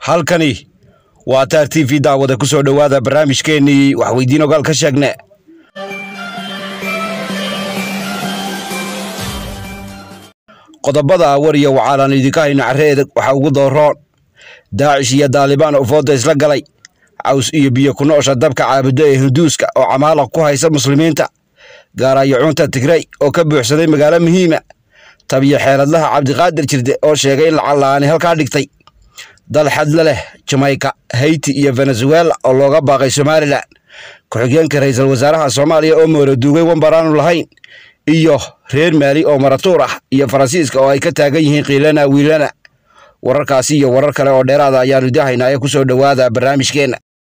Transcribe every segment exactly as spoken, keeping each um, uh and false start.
halkani waa Taar T V daawada ku soo dhawaada barnaamijkeennii wax weydiin ogaal ka sheegne qodobada war iyo waxaan idinka hayna careed waxa ugu dooroon Daacish iyo Taliban oo fooda isla galay caws iyo biyo ku noosha dabka caabudo ee Hinduuska oo camaala ku haysa muslimiinta gaarayo cunta Tigray oo ka buuxsaday magaalo muhiima tabiya xeeladlaha Cabdiqaadir Jirde oo sheegay in lacalaani halka dhigtay dal xadla leh Jamaica Haiti iyo Venezuela oo looga baaqay Somaliland ku-xigeenka ra'iisul wasaaraha Soomaaliya oo mooro duugay wambaraan lahayn iyo reer Mali oo maratuur ah iyo Faransiiska oo ay ka taagan yihiin qiilana wiilana wararkaasi iyo warar kale oo dheeraad ah ayaan idahaynaa ku soo dhawaada barnaamijkeena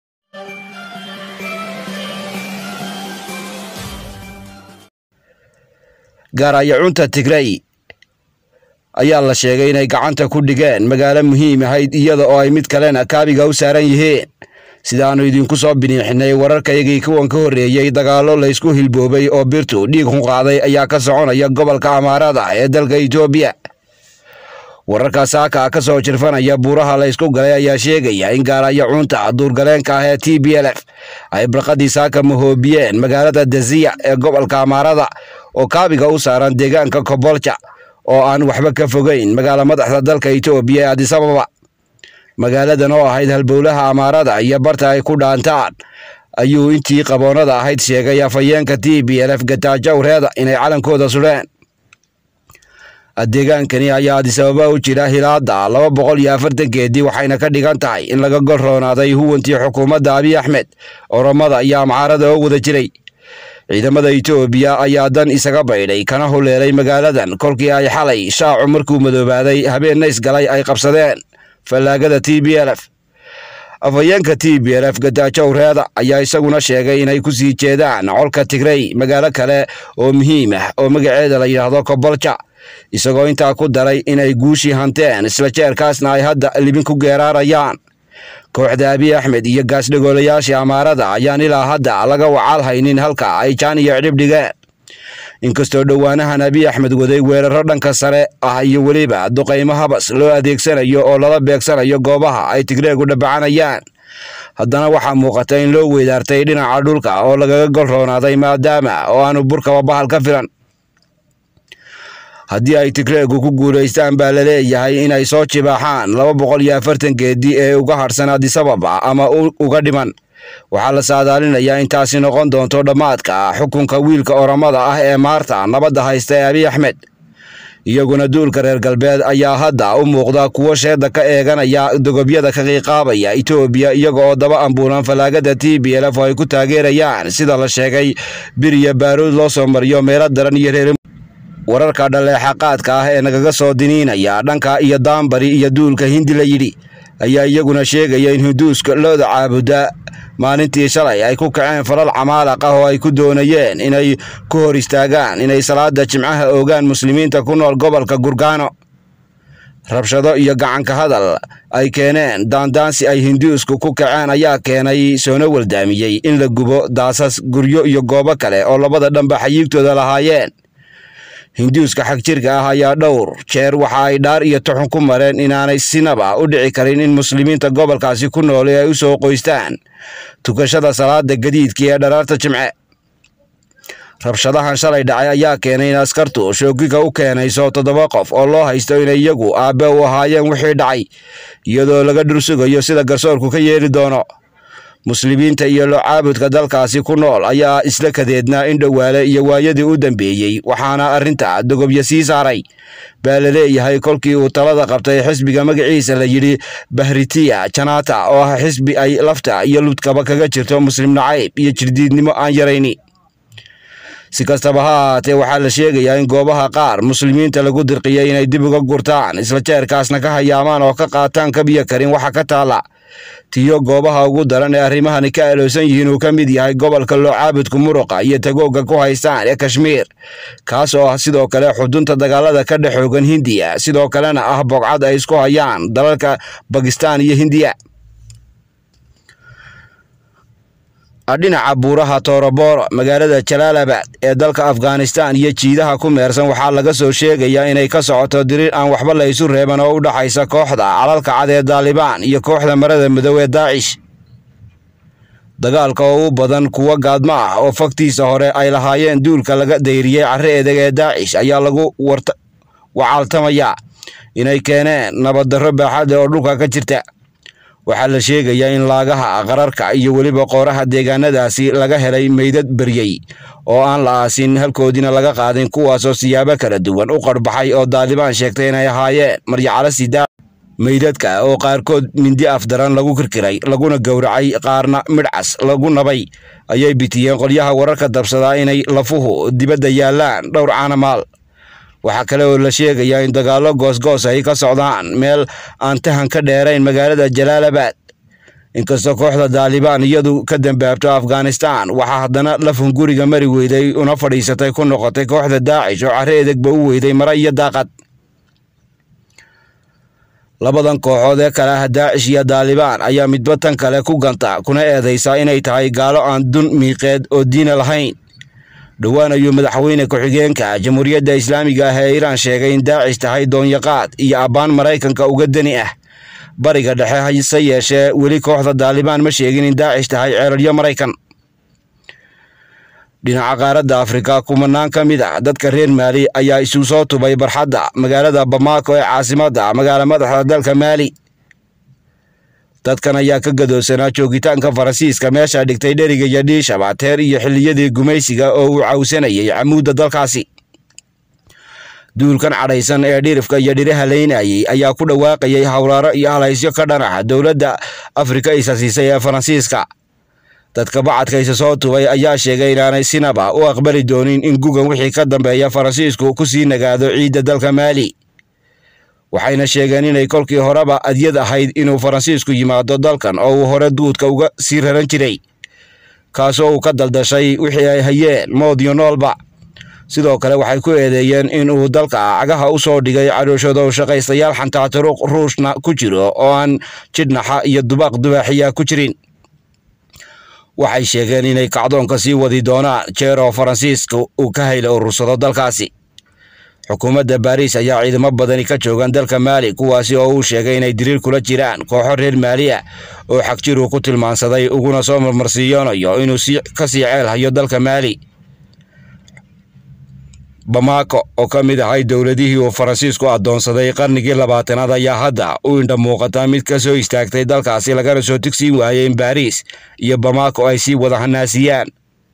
gaarayo cunta Tigray ayaa la sheegay inay gacanta ku dhigeen magaalo muhiim ahayd iyada oo ay mid kalena kaabiga u saaran yihiin sidaanu idinku soo biniixinay wararkaygii kuwan ka horeeyay dagaalo la isku hilboobay oo birtu dhiig ku qaaday ayaa ka soconaya gobolka Amaarada ee dalka Itoobiya wararka saaka ka soo jirfanaya buuraha la isku galay ayaa sheegaya in gaarayo cunta duurgaleenka ah ee T B L F ay barqadii saaka mahoobiyeen magaalada Daziya ee gobolka Amaarada oo kaabiga u saaran deegaanka Kobolcha oo aan waxba ka fogeyn magaala madaxda dalka Itoobiya Addis Ababa magaaladan oo ahayd halbowlaha Amaarada iyo barta ay ku dhaantaan ayuu intii qaboonada ahayd sheegay afayeenka T B L F Getachew inay calankooda sureen adeegaankani ayaa Addis Ababa u jira hilaada laba boqol iyo afartan geedi waxayna ka dhigan tahay in laga golroonaaday huwantii xukuumadda Abiy Ahmed Oromada iyo Amxaarada oo wada jiray ciidamada Itoobiya ayaa dan isaga baydhay kana huleelay magaaladan kolkii ay xalay shaacu markuu madoobaaday habeen is galay ay qabsadeen falaagada T B L F afayeenka T B L F Getachew ayaa isaguna sheegay inay ku sii jeedaan colka Tigray magaalo kale oo muhiim ah oo magaceeda la yiraahdo Kobolcha isagoo intaa ku daray inay guushi hanteen isla jeerkaasna ay hadda libin ku geeraarayaan kooxda Abiy Ahmed iyo gaasdhagoolayaasha Amaarada ayaan ilaa hadda laga wacaal haynin halka ay jaan iyo cidhib dhigeen inkastoo dhawaanahan Abiy Ahmed waday weeraro dhanka sare ah iyo waliba duqeymo habas loo adeegsanayo oo lala beegsanayo goobaha ay Tigraygu dhabacanayaan haddana waxaa muuqata in loo weedaartay dhinaca dhulka oo lagaga golroonaaday maadaama oo aanu burkaba bahal ka filan haddii ay Tigraygu ku guuleystaan baa la leeyahay inay soo jibaaxaan laba boqol iyo afartan geedi ee uga harsan Addis Ababa ama uga dhiman waxaa la saadaalinayaa intaasi noqon doonto dhamaadka xukunka wiilka Oromada ah ee maarta nabadda haysta ee Abiy Ahmed iyaguna duulka reer galbeed ayaa hadda u muuqda kuwo sheeda ka eeganaya dogobyada ka qiiqaabaya Itoobiya iyaga oo daba ambuulan falaagada T B L F ay ku taageerayaan sida la sheegay bir iyo baaruud loo soo mariyo meelo daran iyo reer wararka dhaleexaqaadka ah ee nagaga soo diniinaya dhanka iyo daambari iyo duulka Hindi la yiri ayaa iyaguna sheegaya in Hinduuska looda caabuda maalintii shalay ay ku kaceen falal camaala ah oo ay ku doonayeen inay ku hor istaagaan inay salaada jimcaha oogaan muslimiinta ku nool gobolka Gurgano rabshado iyo gacanka hadal ay keeneen daandaansi ay Hinduusku ku kaceen ayaa keenay soona waldaamiyay in la gubo daasas guryo iyo goobo kale oo labada dhanba xayiigtooda lahaayeen Hinduuska xaq jirka ah ayaa dhowr jeer waxa ay dhaar iyo tuxun ku mareen inaanay sinaba u dhici karin in muslimiinta gobolkaasi ku nool ay u soo qoystaan tukashada salaada gadiidka ee dharaarta jimce rabshadahan shalay dhacay ayaa keenay in askartu shoogiga u keenayso toddoba qof oo loo haysto inay iyagu aabe u ahaayeen wixii dhacay iyadoo laga dhursugayo sida garsoorku ka yeeli doono muslimiinta iyo loo caabudka dalkaasi ku nool ayaa isla kadeedna in dhawaale iyo waayadii u dambeeyay waxaana arinta dogobyo sii saaray baa la leeyahay kolkii uu talada qabtay xisbiga magaciisa la yiri Bahritiya Janata oo ah xisbi ay lafta iyo ludkaba kaga jirto muslim nacayb iyo jirdiidnimo aan yarayni si kastaba ha ahaatee waxaa la sheegayaa in goobaha qaar muslimiinta lagu dirqiyay inay dib uga gurtaan isla jeerkaasna ka hayaamaan oo ka qaataan kabiya karin waxa ka taala tiyo goobaha ugu daran ee arrimahani ka aloosan yihiin uu ka mid yahay gobolka loo caabudku muruqa iyo tagooga ku haystaan ee Kashmir kaas oo ah sidoo kale xudunta dagaalada ka dhaxoogan Hindiya sidoo kalena ah bogcad ay isku hayaan dalalka Pakistan iyo Hindiya dhinaca buuraha Toroboro magaalada Jalalabad ee dalka Afghanistan iyo jiidaha ku meersan waxaa laga soo sheegayaa inay ka socoto dirir aan waxba la isu reeban oo u dhaxaysa kooxda calalka cad ee Taliban iyo kooxda marada madow ee Daesh. dagaalka oo u badan kuwa gaadma ah oo faktiisa hore ay lahaayeen duulka laga deyriyay carreedaga ee Daesh ayaa lagu warta wacaaltamaya inay keeneen nabad darro baaxad oo dhulka ka jirta. waxaa la sheegayaa in laagaha qararka iyo weliba qooraha deegaanadaasi laga helay meydad baryay oo aan la aasin halkoodina laga qaadin kuwaasoo siyaabo kala duwan u qarbaxay oo Taliban sheegtay inay ahaayeen maryacala sida meydadka oo qaarkood mindi afdaran lagu kirkiray laguna gowracay qaarna midcas lagu nabay ayay bitiyeen qolyaha wararka dabsada inay lafuhu dibadda yaalaan dhowr caanamaal. waxaa kale oo la sheegayaa in dagaalo goosgoos ay ka socdaan meel aan tahan ka dheerayn magaalada Jalalabad. inkastoo kooxda Taliban iyadu ka dambaabto Afghanistan waxaa haddana lafun guriga mari weyday una fadhiisatay ku noqotay kooxda Daesh oo carreedagba u weyday mara iyo daaqad. labadan kooxood ee kala ah Daesh iyo Taliban ayaa midba tan kale ku ganta kuna eedeysa inay tahay gaalo aan dun miiqeed oo diin lahayn. dhawaan ayuu madaxweyne ku-xigeenka Jamhuuriyadda Islaamiga ah ee Iran sheegay in Daesh tahay doonyaqaad iyo abaan Mareykanka uga dani ah bariga dhexe hayse yeeshee weli kooxda Taliban ma sheegin in Daesh tahay ceelalyo Mareykan. dhinaca qaaradda Afrika kumanaan ka mid ah dadka reer Mali ayaa isu soo tubay barxadda magaalada Bamako ee caasimadda magaala madaxda dalka Mali. dadkan ayaa ka gadoosanaa joogitaanka Faransiiska meesha dhigtay dheriga iyo dhiishaba teer iyo xilliyadii gumaysiga oo uu cawsanayay camuudda dalkaasi. duulkan cadhaysan ee dhirifka iyo dhiraha leynayay ayaa ku dhawaaqayay hawlaaro iyo halaysyo ka dhanaca dowladda Afrika isa siisay ee Faransiiska. dadka bacadka isa soo tubay ayaa sheegay inaanay sinaba u aqbali doonin in gugan wixii ka dambeeya Faransiisku ku sii nagaado ciidda dalka Mali. waxayna sheegeen inay kolkii horeba adyad ahayd inuu Faransiisku yimaado dalkan oo uu hore duudka uga sii raran jiray kaasoo uu ka daldashay wixii ay hayeen mood iyo noolba. sidoo kale waxay ku eedeeyeen in uu dalka cagaha u soo dhigay cadhooshada shaqaystayaal xantaaturuq ruushna ku jiro oo aan jidhnaxa iyo dubaaq dubaaxiya ku jirin. waxay sheegeen inay kacdoonka sii wadi doonaan jeer oo Faransiisku uu ka hayla urursado dalkaasi. xukuumadda Paris ayaa ciidamo badani ka joogan dalka Mali kuwaasi oo uu sheegay inay diriir kula jiraan kooxo reer Mali ah oo xagjir uu ku tilmaansaday uguna soo marmarsiiyoonayo inuu si ka sii ceel hayo dalka Mali. Bamako oo ka mid ahay dowladihii uu Faransiisku adoonsaday qarnigii labaatanaad ayaa hadda u indha muuqata mid ka soo istaagtay dalkaasi lagana soo tigsiin waayay in Paris iyo Bamako ay sii wada hanaasiyaan.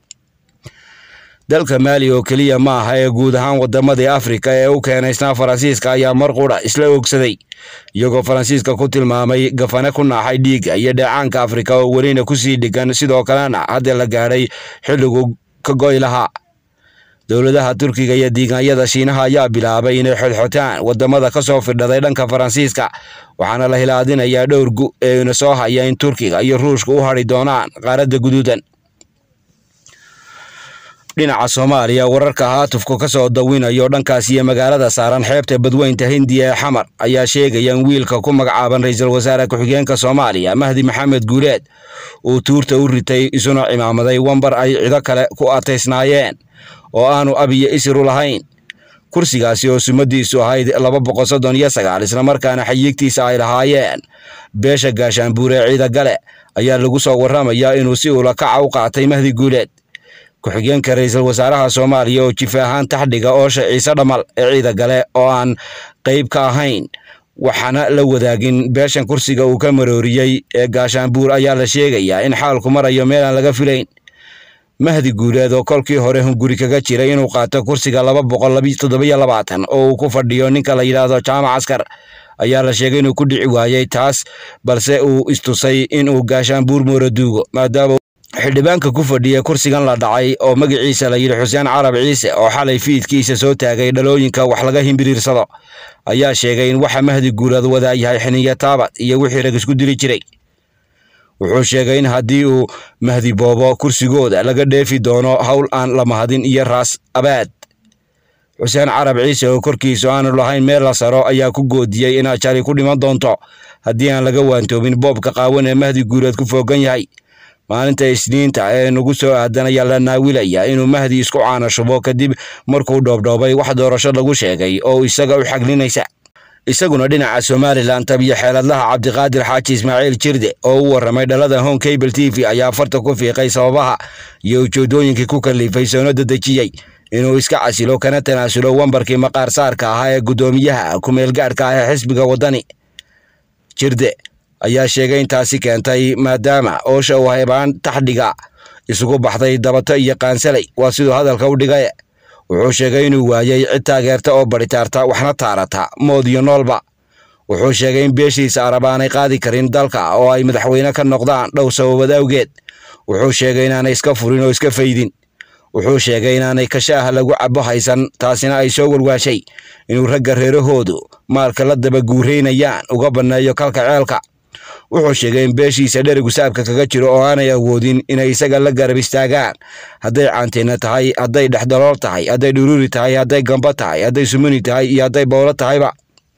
dalka Mali oo kaliya ma aha ee guud ahaan wadamadii Afrika ee u keenaysna Faransiiska ayaa mar qura isla ogsaday iyagoo Faransiiska ku tilmaamay gafana ku naaxay dhiiga iyo dhacaanka Afrika oo welina ku sii dhigan sidoo kalena hadda la gaaray xilligu ka goy lahaa. dowladaha Turkiga iyo diigaanyada Shiinaha ayaa bilaabay inay xodxotaan wadamada ka soo firdhaday dhanka Faransiiska waxaana la hilaadinayaa dhowr gu ee ina soo haya in Turkiga iyo Ruushka u hari doonaan qaaradda guduudan. dhinaca Soomaaliya wararka haatufka ka soo dawinayo dhankaas iyo magaalada saaran xeebta badweynta Hindiya ee Xamar ayaa sheegaya in wiilka ku magacaaban ra'iisul wasaare ku-xigeenka Soomaaliya Mahdi Maxamed Guuleed uu tuurta u ritay isuna cimaamaday wambar ay ciido kale ku ateysnaayeen oo aanu abiye isiru lahayn. kursigaasi oo sumadiisu ahayd laba boqol soddon iyo sagaal isla markaana xayiigtiisa ay lahaayeen beesha Gaashaanbuur ee ciida gale ayaa lagu soo waramayaa inuu si ula kaca u qaatay Mahdi Guuleed. ku-xigeenka ra'iisul wasaaraha Soomaaliya oo jifa ahaan taxdhiga oo Ciise Dhamal ee ciida gale oo aan qayb ka ahayn waxaana la wadaagin beeshan kursiga uu ka marooriyay ee Gaashaanbuur ayaa la sheegayaa in xaalku marayo meel aan laga filayn. Mahdi Guuleed oo kolkii hore hunguri kaga jiray inuu qaato kursiga laba boqol toddoba iyo labaatan oo uu ku fadhiyo ninka la yiraahdo Jaamac Askar ayaa la sheegay inuu ku dhici waayay taas balse uu istusay inuu Gaashaanbuur mooraduugo maadaama xildhibaanka ku fadhiya kursigan la dhacay oo magaciisa la yiri Xuseen Carab Ciise oo xalay fiidkiisa soo taagay dhalooyinka wax laga himbiriirsado ayaa sheegay in waxa Mahdi Guuleed wada yahay xiniya taabad iyo wixii rag isku dili jiray. wuxuu sheegay in haddii uu Mahdi boobo kursigooda laga dheefi doono hawl aan la mahadin iyo raas abaad. Xuseen Carab Ciise oo korkiisu aanu lahayn meel la saro ayaa ku goodiyay in ajari ku dhiman doonto haddii aan laga waantoobin boobka qaawan ee Mahdi Guuleed ku foogan yahay. maalinta Isniinta ee nagu soo aadanaya la naawilaya inuu Mahdi isku caanashubo kadib markuu dhoobdhoobay wax doorasho lagu sheegay oo isaga u xaglinaysa. isaguna dhinaca Somaliland tabiya xeeladlaha Cabdiqaadir Xaaji Ismaaciil Jirde oo u waramay dhalada Home Cable T V ayaa farta ku fiiqay sababaha iyo ujeedooyinkii ku kalifay soonada dejiyay inuu iska casilo kana tanaasulo wambarkii maqaar saarka ahaa ee gudoomiyaha ku meel gaarka ah ee xisbiga wadani. Jirde ayaa sheegay intaasi keentay maadaama oosha uu haybaan taxdiga isugu baxday dabato iyo qaansalay waa sidoo hadalka u dhigay. wuxuu sheegay inuu waayay cid taageerta oo baritaarta waxna taarata mood iyo noolba. wuxuu sheegay in beeshiisa arabaanay qaadi karin dalka oo ay madaxweyne ka noqdaan dhow sababada awgeed. wuxuu sheegay inaanay iska furin oo iska faydin. wuxuu sheegay inaanay kashaaha lagu cabo haysan taasina ay soo walwaashay inuu ragga reerahoodu maalka la daba guureynayaan uga baneeyo kalka ceelka. wuxuu sheegay in beeshiisa dherigu saabka kaga jiro oo aanay awoodin inay isaga la garab istaagaan hadday caanteena tahay, hadday dhexdalool tahay, hadday dhururi tahay, hadday gamba tahay, hadday sumuni tahay iyo hadday bowlo tahayba.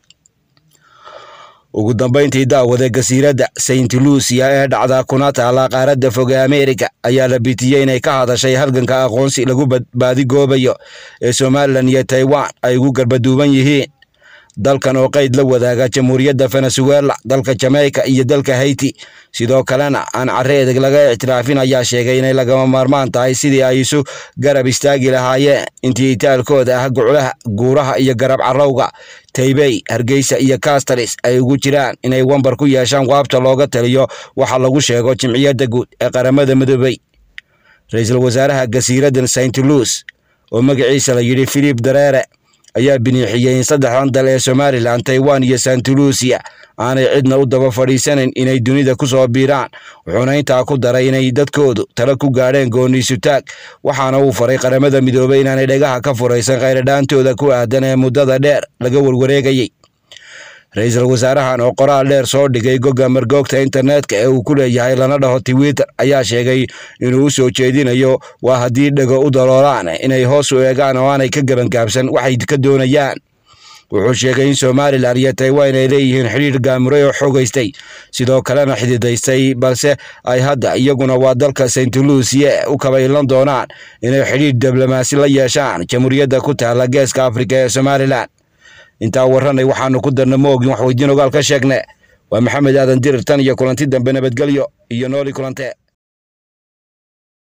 ugu dambeyntii daawada gasiiradda Saint Lucia ee dhacda kuna taala qaaradda fog ee Ameerika ayaa la bitiyay inay ka hadashay halganka aqoonsi lagu badbaadi goobayo ee Somaliland iyo Taiwan ay ugu garbaduuban yihiin. dalkan oo qayd la wadaaga Jamhuuriyadda Venezuela, dalka Jamaica iyo dalka Haiti sidoo kalena aan careedag laga ictiraafin ayaa sheegay inay lagama maarmaan tahay sidii ay isu garab istaagi lahaayeen intii itaalkooda ah guculaha guuraha iyo garab carowga Taybay, Hargeysa iyo Castalis ay ugu jiraan inay wambar ku yeeshaan qaabta looga taliyo waxa lagu sheego Jimciyadda Guud ee Qaramada Midoobay. Ra'iisul Wasaaraha Gasiiradda Saint Lucia oo magaciisa la yiri Philip Dareere ayaa biniixiyay in saddexdan dal ee Somaliland, Taiwan iyo Saint Lucia aanay cidna u daba fadhiisanin inay dunida ku soo biiraan. wuxuuna intaa ku daray inay dadkoodu tala ku gaadheen gooniisu taag waxaana uu faray Qaramada Midoobay inaanay dhagaha ka furaysan kheyradhaantooda ku aadan ee muddada dheer laga warwareegayay. Ra'iisul Wasaarahan oo qoraal dheer soo dhigay gogga margoogta internetka ee uu ku leeyahay lana dhaho Twitter ayaa sheegay inuu u soo jeedinayo waa haddii dhago u daloolaan inay hoos u eegaan oo aanay ka gabangaabsan waxay ka doonayaan. wuxuu sheegay in Somaliland iyo Taiwan ay leeyihiin xiriir gaamuray oo xogeystay sidoo kalena xididaystay balse ay hadda iyaguna waa dalka Saint Lucia u kabaylan doonaan inay xiriir diblomaasi la yeeshaan Jamhuuriyadda ku taala Geeska Afrika ee Somaliland. intaa waranay waxaanu ku darna moogin wax weydiin ogaal ka sheegne waa Maxamed Aadan Dirir tan iyo kulanti dambe nabadgelyo iyo nooli kulante.